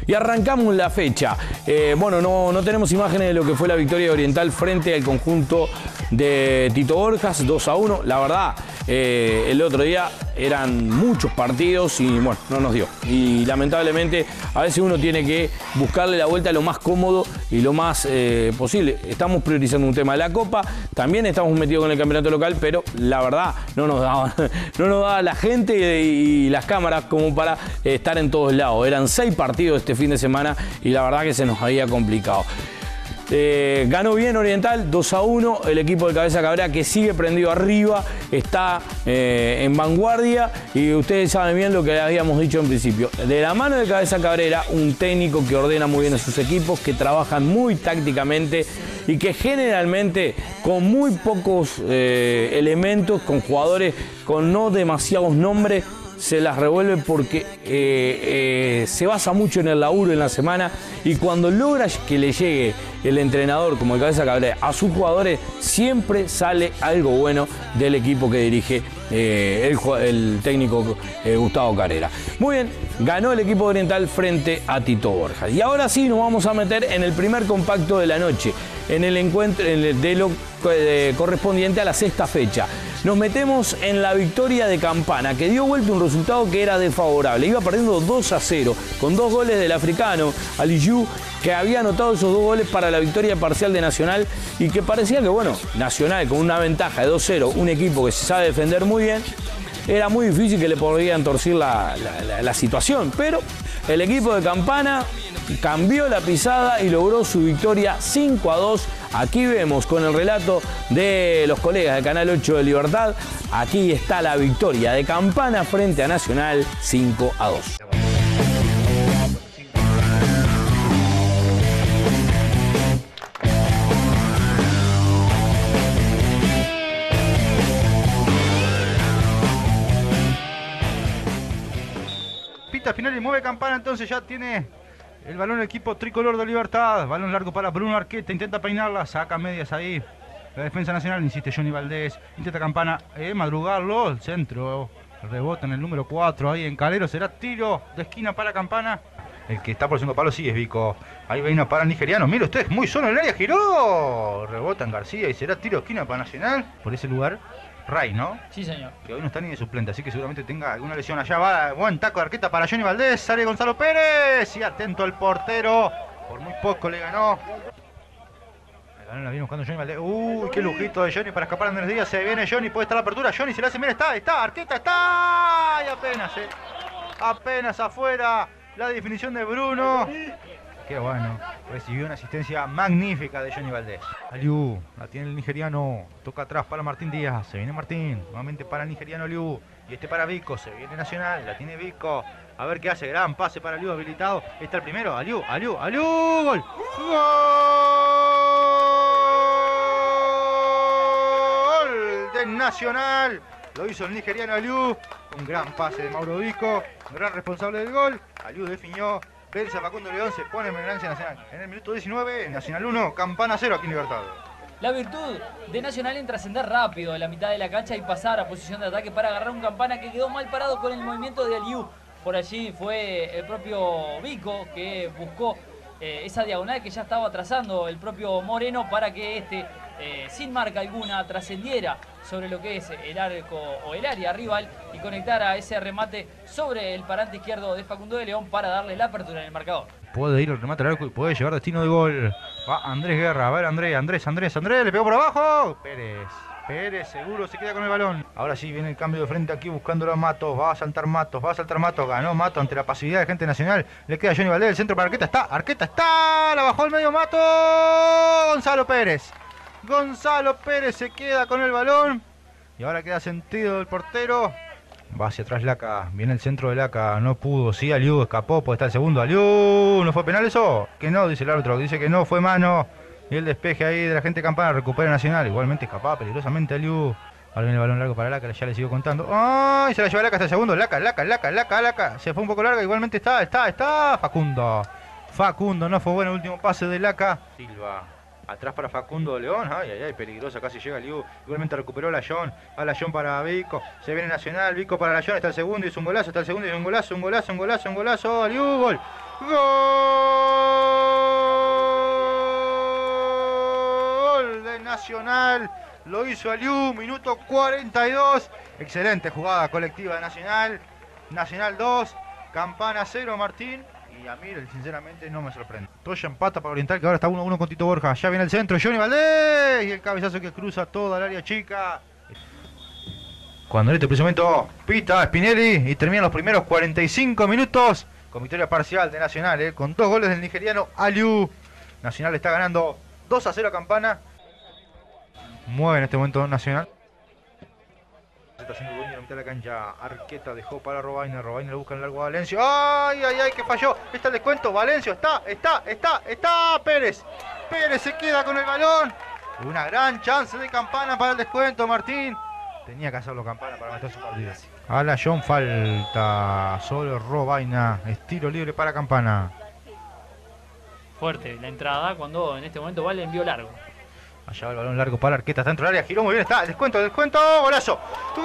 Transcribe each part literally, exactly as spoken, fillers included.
Y arrancamos la fecha. Eh, bueno, no, no tenemos imágenes de lo que fue la victoria de Oriental frente al conjunto de Tito Borjas, dos a uno. La verdad, eh, el otro día eran muchos partidos y bueno, no nos dio. Y lamentablemente a veces uno tiene que buscarle la vuelta lo más cómodo y lo más eh, posible. Estamos priorizando un tema de la Copa, también estamos metidos con el campeonato local, pero la verdad no nos daba, no nos daba la gente y las cámaras como para eh, estar en todos lados. Eran seis partidos este fin de semana y la verdad que se nos había complicado. Eh, ganó bien Oriental, dos a uno, el equipo de Cabeza Cabrera que sigue prendido arriba, está eh, en vanguardia y ustedes saben bien lo que habíamos dicho en principio. De la mano de Cabeza Cabrera, un técnico que ordena muy bien a sus equipos, que trabajan muy tácticamente y que generalmente con muy pocos eh, elementos, con jugadores con no demasiados nombres, se las revuelve porque eh, eh, se basa mucho en el laburo en la semana y cuando logra que le llegue el entrenador como el Cabeza Cabrera a sus jugadores, siempre sale algo bueno del equipo que dirige eh, el, el técnico eh, Gustavo Carrera. Muy bien, ganó el equipo Oriental frente a Tito Borjas. Y ahora sí nos vamos a meter en el primer compacto de la noche, en el encuentro en el, de lo eh, correspondiente a la sexta fecha. Nos metemos en la victoria de Campana, que dio vuelta un resultado que era desfavorable. Iba perdiendo dos a cero, con dos goles del africano, Aliyu, que había anotado esos dos goles para la victoria parcial de Nacional y que parecía que, bueno, Nacional con una ventaja de dos cero, un equipo que se sabe defender muy bien, era muy difícil que le podrían torcer la, la, la, la situación, pero el equipo de Campana cambió la pisada y logró su victoria cinco a dos. Aquí vemos con el relato de los colegas de Canal ocho de Libertad, aquí está la victoria de Campana frente a Nacional cinco a dos. Pita final y mueve Campana, entonces ya tiene el balón el equipo tricolor de Libertad. Balón largo para Bruno Arqueta, intenta peinarla, saca medias ahí. La defensa nacional, insiste Johnny Valdés, intenta Campana, eh, madrugarlo, el centro, rebota en el número cuatro, ahí en Calero, será tiro de esquina para Campana. El que está por el segundo palo sí es Vico. Ahí viene para el nigeriano, mire usted, muy solo en el área, giró. Rebota en García y será tiro de esquina para Nacional. Por ese lugar, Ray, ¿no? Sí, señor. Que hoy no está ni de suplente, así que seguramente tenga alguna lesión. Allá va, buen taco de Arqueta para Johnny Valdés, sale Gonzalo Pérez y atento al portero. Por muy poco le ganó. Le ganó, la viene buscando Johnny Valdés. Uy, qué lujito de Johnny para escapar a Andrés Díaz. Se viene Johnny, puede estar la apertura. Johnny se le hace, mira, está, está, Arqueta está. Y apenas, eh. Apenas afuera la definición de Bruno. Qué bueno, recibió una asistencia magnífica de Johnny Valdés. Aliu, la tiene el nigeriano, toca atrás para Martín Díaz, se viene Martín, nuevamente para el nigeriano Aliu, y este para Vico, se viene Nacional, la tiene Vico, a ver qué hace, gran pase para Aliu, habilitado, está el primero, Aliu, Aliu, Aliu, gol, gol de Nacional, lo hizo el nigeriano Aliu, un gran pase de Mauro Vico, gran responsable del gol, Aliu definió. Vence a Facundo León, se pone en Ganancia Nacional. En el minuto diecinueve, Nacional uno, Campana cero aquí en Libertad. La virtud de Nacional en trascender rápido de la mitad de la cancha y pasar a posición de ataque para agarrar un Campana que quedó mal parado con el movimiento de Aliu. Por allí fue el propio Vico que buscó eh, esa diagonal que ya estaba trazando el propio Moreno para que este, eh, sin marca alguna, trascendiera sobre lo que es el arco o el área rival y conectara ese remate sobre el parante izquierdo de Facundo de León para darle la apertura en el marcador. Puede ir el remate al arco y puede llevar destino de gol. Va Andrés Guerra, a ver Andrés, Andrés, Andrés, Andrés, le pegó por abajo. Pérez, Pérez seguro se queda con el balón. Ahora sí viene el cambio de frente aquí buscándolo a Matos, va a saltar Matos, va a saltar Matos, ganó Matos ante la pasividad de gente Nacional. Le queda Johnny Valdés, el centro para Arqueta, está, Arqueta está, la bajó al medio Matos. Gonzalo Pérez. Gonzalo Pérez se queda con el balón. Y ahora queda sentido el portero. Va hacia atrás Laca. Viene el centro de Laca. No pudo. Sí, Aliu escapó. Puede estar el segundo. Aliu. ¿No fue penal eso? Que no, dice el árbitro. Dice que no, fue mano. Y el despeje ahí de la gente Campana. Recupera Nacional. Igualmente escapaba peligrosamente Aliu. Ahora viene el balón largo para Laca. Ya le sigo contando. ¡Ay! Se la lleva Laca hasta el segundo. Laca, Laca, Laca, Laca, Laca. Se fue un poco larga. Igualmente está, está, está. Facundo. Facundo. No fue bueno el último pase de Laca. Silva. Atrás para Facundo León. Ay, ay, ay, peligrosa. Casi llega Liu. Igualmente recuperó Layón. Va Layón para Vico. Se viene Nacional. Vico para Layón. Está el segundo. Hizo un golazo. Está el segundo. Hizo un golazo. Un golazo. Un golazo. Un golazo. Liu. Gol. Gol de Nacional. Lo hizo Aliu. Minuto cuarenta y dos. Excelente jugada colectiva de Nacional. Nacional dos. Campana cero, Martín. Y a mí, sinceramente, no me sorprende. Toya empata para Oriental, que ahora está uno a uno con Tito Borja. Ya viene el centro, Johnny Valdés. Y el cabezazo que cruza toda el área chica. Cuando en este preciso momento pita Spinelli y terminan los primeros cuarenta y cinco minutos con victoria parcial de Nacional, ¿eh? Con dos goles del nigeriano Aliu. Nacional está ganando dos a cero a Campana. Mueve en este momento Nacional. Está haciendo el dueño de la mitad de la cancha. Arqueta dejó para Robaina. Robaina le busca en largo a Valencio. ¡Ay, ay, ay! Que falló. Está el descuento. Valencio está, está, está, está. Pérez. Pérez se queda con el balón. Una gran chance de Campana para el descuento, Martín. Tenía que hacerlo Campana para meter su partido. A la John falta. Solo Robaina. Estilo libre para Campana. Fuerte la entrada cuando en este momento Vale envió largo. Allá va el balón largo para Arqueta, está dentro del área, giró muy bien, está, el descuento, el descuento, golazo.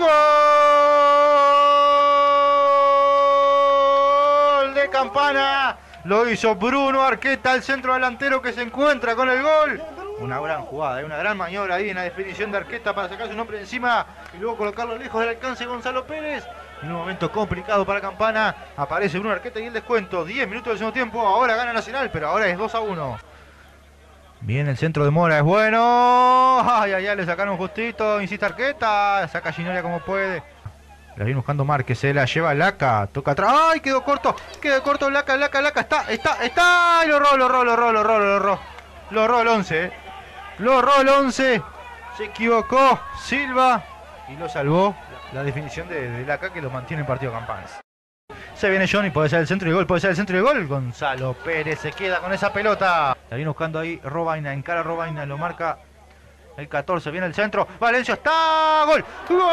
Gol de Campana, lo hizo Bruno Arqueta, el centro delantero que se encuentra con el gol. Una gran jugada, una gran maniobra ahí en la definición de Arqueta para sacar su nombre encima y luego colocarlo lejos del alcance de Gonzalo Pérez. En un momento complicado para Campana, aparece Bruno Arqueta y el descuento, diez minutos del segundo tiempo, ahora gana Nacional, pero ahora es dos a uno. Viene el centro de Mora, es bueno. Ay, ay, ay, le sacaron justito. Insiste Arqueta. Saca Ginoria como puede. La viene buscando Márquez. Se la lleva Laca. Toca atrás. ¡Ay, quedó corto! Quedó corto Laca, Laca, Laca. Está, está, está. Y lo erró, lo erró, lo erró, lo erró, lo erró. Lo erró el once. Eh. Lo erró el once. Se equivocó Silva. Y lo salvó la definición de, de Laca que lo mantiene en partido Campana. Se viene Johnny, puede ser el centro y gol, puede ser el centro y gol. Gonzalo Pérez se queda con esa pelota. La viene buscando ahí Robaina, encara a Robaina, lo marca el catorce, viene el centro. Valencia está, gol.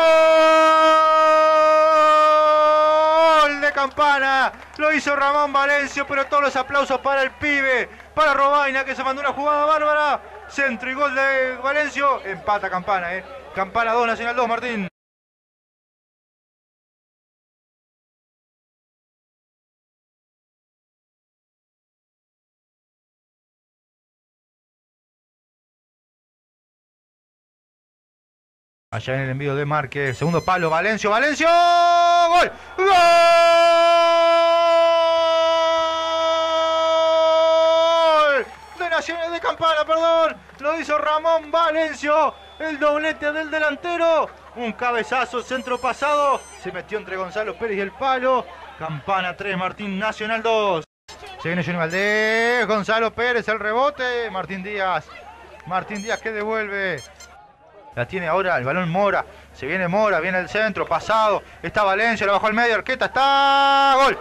Gol de Campana. Lo hizo Ramón Valencio, pero todos los aplausos para el pibe, para Robaina que se mandó una jugada bárbara. Centro y gol de Valencio. Empata Campana, eh. Campana dos, Nacional dos, Martín. Allá en el envío de Márquez, segundo palo, Valencio, Valencio, gol, gol de Nacional de Campana, perdón, lo hizo Ramón Valencio, el doblete del delantero, un cabezazo, centro pasado, se metió entre Gonzalo Pérez y el palo, Campana tres, Martín, Nacional dos, se viene Johnny Valdés, Gonzalo Pérez, el rebote, Martín Díaz, Martín Díaz que devuelve. La tiene ahora el balón Mora. Se viene Mora, viene el centro, pasado. Está Valencia, la bajó al medio. Arqueta está. ¡Gol!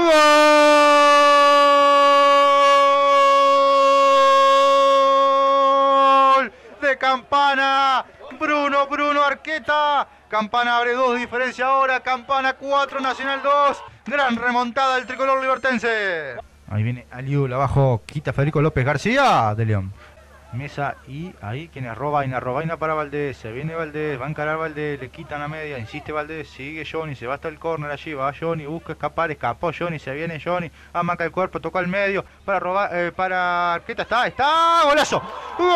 ¡Gol! De Campana. Bruno, Bruno Arqueta. Campana abre dos de diferencia ahora. Campana cuatro, Nacional dos. Gran remontada del tricolor libertense. Ahí viene Aliu, la bajó. Quita Federico López García de León. Mesa y ahí quien es Robaina, Robaina para Valdés, se viene Valdés, va a encarar Valdés, le quitan a media, insiste Valdés, sigue Johnny, se va hasta el córner allí, va Johnny, busca escapar, escapó Johnny, se viene Johnny, amaca el cuerpo, tocó al medio, para robar, eh, para Arqueta, está, está, golazo,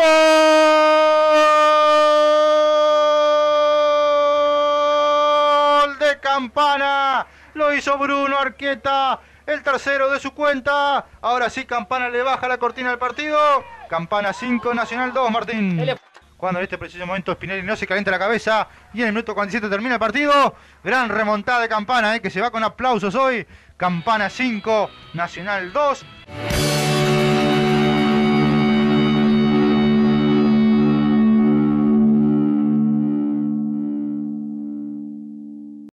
gol de Campana, lo hizo Bruno Arqueta, el tercero de su cuenta, ahora sí Campana le baja la cortina al partido. Campana cinco, Nacional dos, Martín. Cuando en este preciso momento Spinelli no se calienta la cabeza y en el minuto cuarenta y siete termina el partido. Gran remontada de Campana, eh, que se va con aplausos hoy. Campana cinco, Nacional dos.